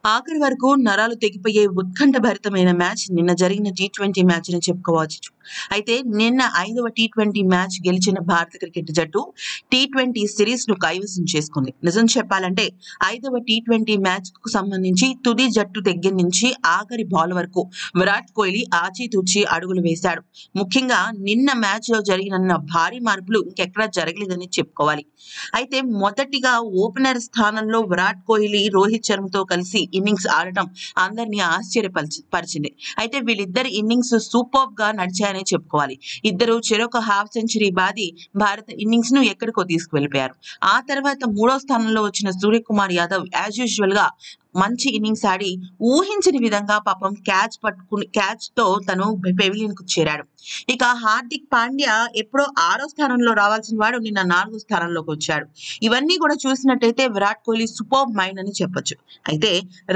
ఆఖరి వరకు నరాలు తెగిపోయే ఉత్కంఠభరితమైన మ్యాచ్ నిన్న జరిగిన టీ20 మ్యాచ్ అని చెప్పుకోవచ్చు. అయితే నిన్న 5వ టీ20 మ్యాచ్ గెలిచిన భారత క్రికెట్ జట్టు టీ20 సిరీస్ ను కైవసం చేసుకుంది. నిజం చెప్పాలంటే 5వ టీ20 మ్యాచ్ కు సంబంధించి తుది జట్టు దగ్గర నుంచి ఆఖరి బాల్ వరకు విరాట్ కోహ్లీ ఆచితూచి అడుగులు వేశాడు. ముఖ్యంగా నిన్న మ్యాచ్ లో జరిగిన భారీ మార్పులు ఇంకెక్కడా జరగలేదని చెప్పుకోవాలి. అయితే మొదటిగా ఓపెనర్ స్థానంలో విరాట్ కోహ్లీ రోహిత్ శర్మతో కలిసి ఇన్నింగ్స్ ఆడటం అందరినీ ఆశ్చర్యపరిచింది. అయితే వీళ్ళిద్దరి ఇన్నింగ్స్ సూపర్బ్ గా నడిచాయనే చెప్పుకోవాలి. ఇద్దరు చెరొక హాఫ్ సెంచరీ బాది భారత ఇన్నింగ్స్ ను ఎక్కడికో తీసుకువెళ్లిపోయారు. ఆ తర్వాత మూడో స్థానంలో వచ్చిన సూర్యకుమార్ యాదవ్ యాజ్ యూజువల్ గా మంచి ఇన్నింగ్స్ ఆడి ఊహించని విధంగా పాపం క్యాచ్ తో తను పెవిలియన్ కు చేరాడు. ఇక హార్దిక్ పాండ్యా ఎప్పుడో 6వ స్థానంలో రావాల్సిన వాడు నిన్న 4వ స్థానంలోకి వచ్చాడు. ఇవన్నీ కూడా చూసినట్టయితే విరాట్ కోహ్లీ సూపర్ మైండ్ అని చెప్పొచ్చు. అయితే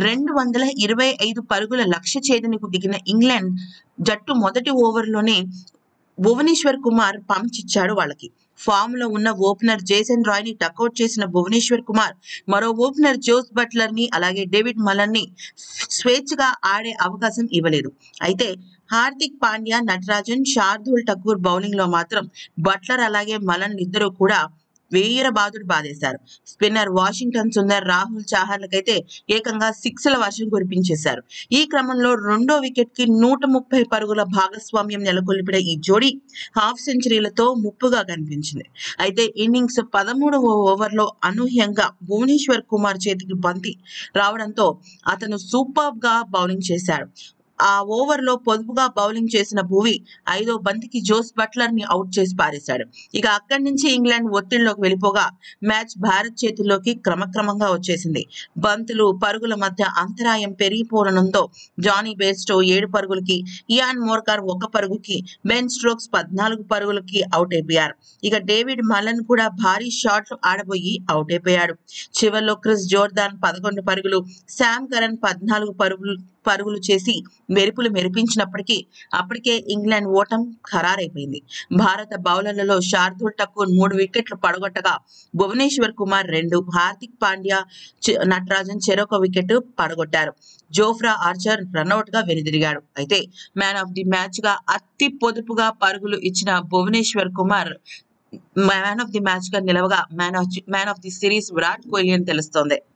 225 పరుగుల లక్ష్య ఛేదనకు దిగిన ఇంగ్లాండ్ జట్టు మొదటి ఓవర్లోనే భువనేశ్వర్ కుమార్ పంచ్ ఇచ్చాడు వాళ్ళకి. ఫామ్ లో ఉన్న ఓపెనర్ జేసన్ రాయ్ ని టక్అవుట్ చేసిన భువనేశ్వర్ కుమార్ మరో ఓపెనర్ జోస్ బట్లర్ ని అలాగే డేవిడ్ మలన్ ని స్వేచ్ఛగా ఆడే అవకాశం ఇవ్వలేదు. అయితే హార్దిక్ పాండ్యా, నటరాజన్, శార్దూల్ ఠాకూర్ బౌలింగ్ లో మాత్రం బట్లర్ అలాగే మలన్ ఇద్దరు కూడా వీరబాదుడు బాధేశారు. స్పిన్నర్ వాషింగ్టన్ సుందర్, రాహుల్ చాహర్లకైతే ఏకంగా సిక్స్ల వర్షం కురిపించేశారు. ఈ క్రమంలో రెండో వికెట్ కి 130 పరుగుల భాగస్వామ్యం నెలకొల్పిన ఈ జోడీ హాఫ్ సెంచరీలతో ముప్పుగా కనిపించింది. అయితే ఇన్నింగ్స్ 13వ ఓవర్లో అనూహ్యంగా భువనేశ్వర్ కుమార్ చేతికి బంతి రావడంతో అతను సూపర్బ్ గా బౌలింగ్ చేశాడు. ఆ ఓవర్లో పొదుపుగా బౌలింగ్ చేసిన భువి 5వ బంతికి జోస్ బట్లర్ ని అవుట్ చేసి పారేశాడు. ఇక అక్కడి నుంచి ఇంగ్లాండ్ ఒత్తిడిలోకి వెళ్ళిపోగా మ్యాచ్ భారత్ చేతుల్లోకి క్రమక్రమంగా వచ్చేసింది. బంతులు, పరుగుల మధ్య అంతరాయం పెరిగిపోవడంతో జానీ బేస్టో 7 పరుగులకి, ఇయాన్ మోర్కార్ 1 పరుగుకి, బెన్ స్టోక్స్ 14 పరుగులకి అవుట్ అయిపోయారు. ఇక డేవిడ్ మలన్ కూడా భారీ షాట్లు ఆడబోయి అవుట్ అయిపోయాడు. చివర్లో క్రిస్ జోర్దాన్ 11 పరుగులు, శామ్ కరన్ 14 పరుగులు చేసి మెరుపులు మెరిపించినప్పటికీ అప్పటికే ఇంగ్లాండ్ ఓటం ఖరారైపోయింది. భారత బౌలర్లలో శార్దూల్ ఠాకూర్ 3 వికెట్లు పడగొట్టగా భువనేశ్వర్ కుమార్ 2, హార్దిక్ పాండ్యా, నటరాజన్ చెరొక వికెట్ పడగొట్టారు. జోఫ్రా ఆర్చర్ రన్అట్ గా వెనుదిరిగాడు. అయితే మ్యాన్ ఆఫ్ ది మ్యాచ్ గా అతి పొదుపుగా పరుగులు ఇచ్చిన Bhuvneshwar Kumar man of the match గా నిలవగా man of the series Virat Kohli అని తెలుస్తోంది.